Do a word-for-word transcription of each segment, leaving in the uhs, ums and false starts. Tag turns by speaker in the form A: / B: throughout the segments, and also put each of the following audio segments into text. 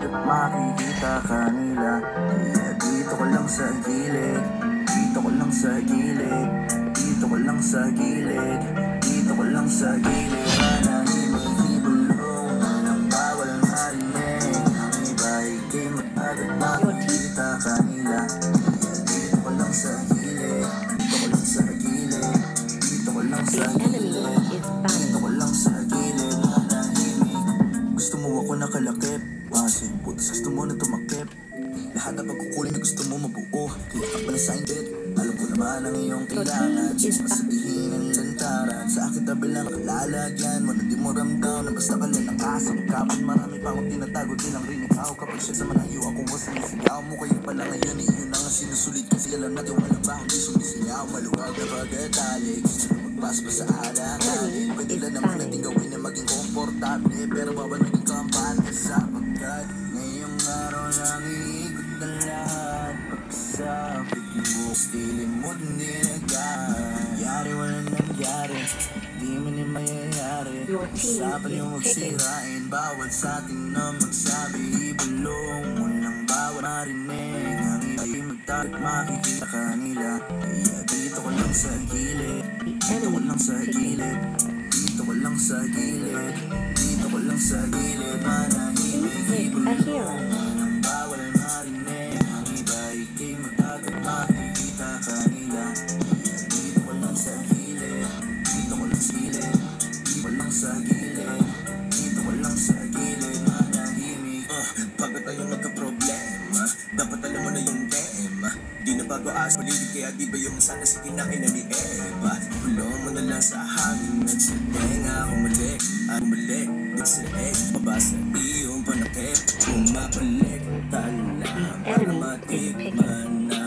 A: magtagat makikita kanila. Kaya dito ko lang sa gilid, dito ko lang sa gilid, dito ko lang sa gilid, dito ko lang sa gilid. Manahimik ibulong, walang bawal marinig. Ang iba'y kay magtagat makikita kanila. Kaya dito ko lang sa gilid, dito ko lang sa gilid, dito ko lang sa gilid, dito ko lang sa gilid. Manahimik, gusto mo ako nakalakip, pasig putis gusto mo na tumakip. Lahat na pagkukulin na gusto mo mabuo, kaya ka pala sa indet. Alam ko naman ang iyong kailangan, sis masabihin ang lantaran. Sa akin tabi lang nakalalagyan mo na di mo ramdam na basta ka lang nakasang kapag marami pa akong tinatago di lang rin ikaw. Kapag siya sa manayo akong wasinisigaw mo, kayo pala ngayon eh yun ang sinusulit. Kasi alam natin walang ba hindi sumisigaw. Maluwag na pagkatali, gusto na magpaspa sa alang-aling. Pwede lang naman natin gawin na maging komportable, pero bawal maging kampante sapagkat ngayong araw lang iikot na lahat. Pagsapit mo, stilin mo hindi nagkayari, walang nangyari, di mo ni mayayari. Usapan yung magsirain, bawal sa atin na magsabi. Ibulong mo lang bawal marinig. Ang iba'y magtagat makikita kanila. Kaya dito ko lang sa gilid, dito ko lang sa gilid, dito ko lang sa gilid, dito ko lang sa gilid. Manahimik ibulong mo lang bawal marinig. Ang iba'y kay magtagat makikita kanila. Kaya dito ko lang sa gilid, dito ko lang sa gilid, dito ko lang sa gilid, dito ko lang sa gilid. Manahimik. uh, Pagkat tayo magka-problema, dapat alam mo na yung tema. Di na bago as paligid, kaya di ba yung sana sa kinain na ni Eva. Hulong mo na lang sa hangin, nagsatenga, humalik, at humalik, nagsaeg, pabasa iyong panakip, bumabalik, talang, para matikman na.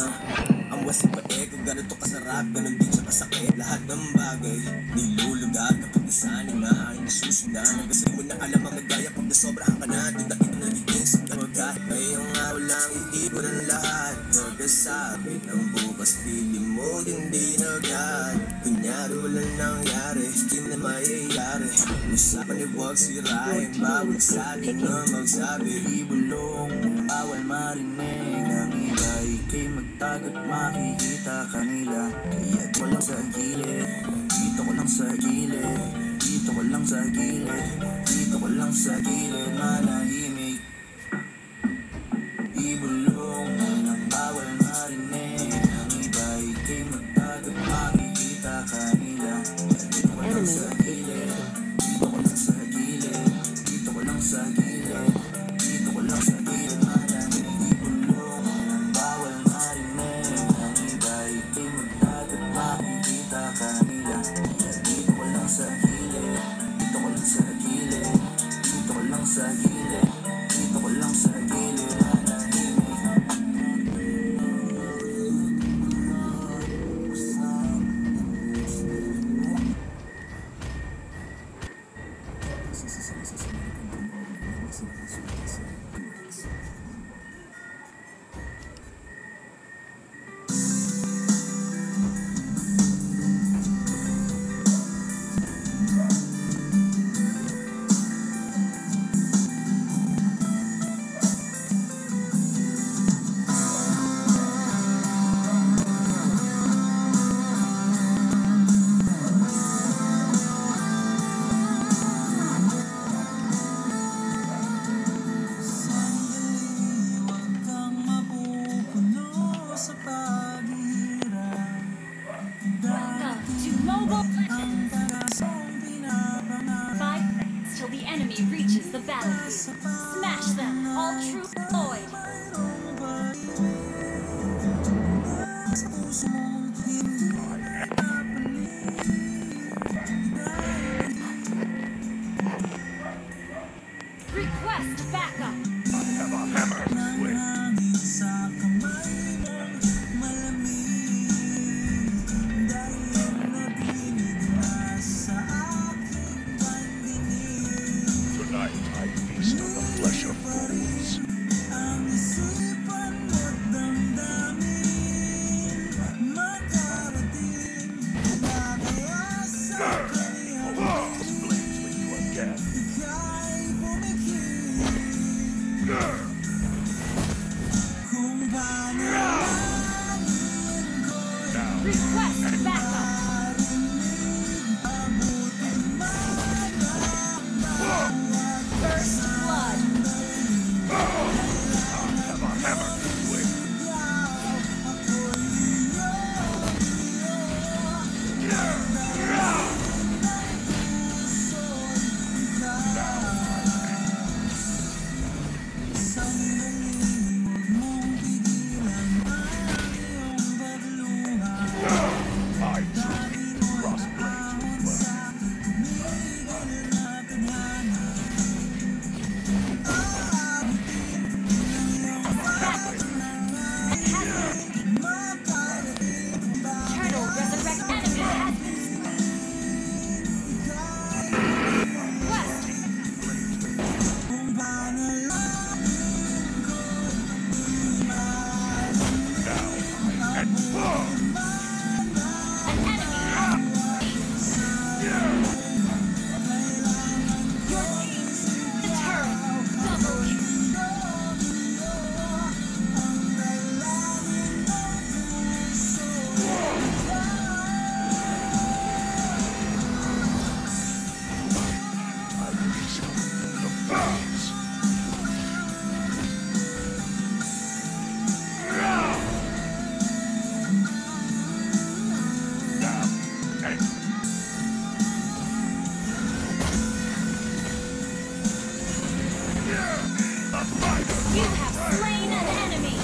A: Ang wasip pa eh, kung gano'n to kasarap, gano'n din siya kasakit. Lahat ng bagay, nilulugar kapag isa ni mahay nasusundan. Hanggang mo na alam ang nagaya pag nasobrahan ka na, di dahil na nagiging sagdagat. Ngayong araw lang iibon ang lahat, pagkasabi ng bukas piling mo hindi nagad. Kunyari walang nangyari, hindi na mayayari. Usapan ni huwag sirain, bawal sa atin na magsabi. Ibulong, bawal marinig. Ang iba'y kay magtagat makikita kanila. Kaya dito ko lang sa gilid, dito ko lang sa gilid, dito ko lang sa gilid, dito ko lang sa gilid. Manahimik ibulong mo lang bawal marinig. Ang iba'y kay magtagat makikita kanila. Kaya dito ko lang sa gilid, dito ko lang sa gilid, dito ko lang sa gilid, dito ko lang sa gilid. Manahimik ibulong mo lang bawal marinig. Ang iba'y kay magtagat makikita kanila. Kaya dito ko lang sa gilid, dito ko lang sa gilid, dito ko lang sa gilid, dito ko lang sa gilid.
B: Smash them, all true Floyd. Request backup.
C: I have a hammer with. Tonight I feast on the flesh of fools.
B: Request backup. First blood.
C: Have a hammer to swing. I truly cross blades with blood.
B: Turtle resurrect enemy has been West.
C: Now and whoa!
B: An enemy has Your team, the turret, double kill.
C: I reach the bounds. Now and the fighter.
B: You have slain an enemy.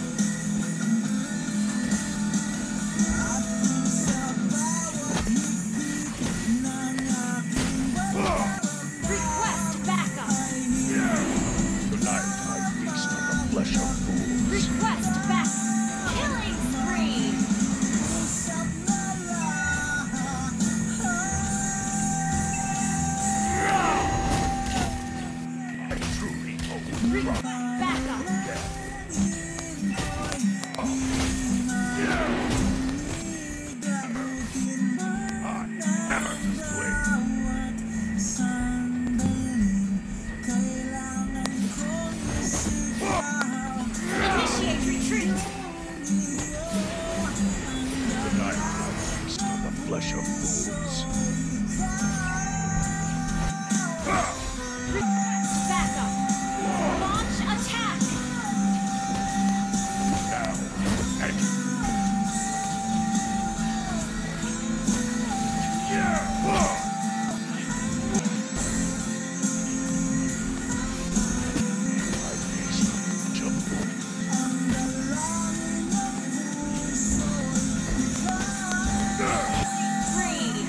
B: Request backup.
C: Tonight I feast on the flesh of fools.
B: Request back. Killing spree.
C: I truly hope
B: Request
C: from
B: backup.
C: death. I hammer to swing.
B: Initiate retreat.
C: Tonight I feast on the flesh of fools.
B: Request backup. Launch attack.
C: Now and yeah. I feast on the
B: Spree.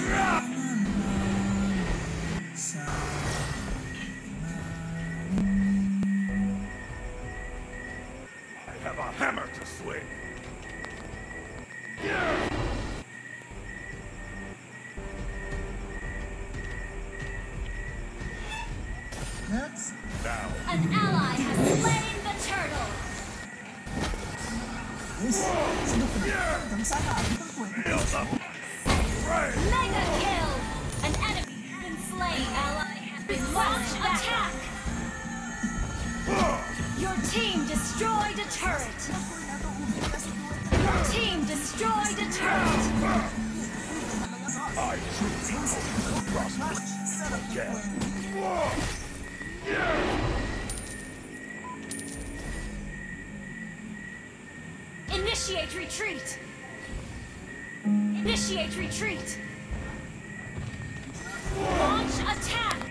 C: I have a hammer to swing.
A: Next.
C: Now
B: An ally has slain the turtle.
A: Yes. Sino pa na? Hanggang sana ako ng kwento.
C: build up. Right.
B: Mega kill. An enemy has been slain. Ally has been launch attack. Your team destroyed a turret. Your team destroyed a turret.
C: I truly hope to prosper again.
B: Initiate retreat. Initiate retreat. Launch attack.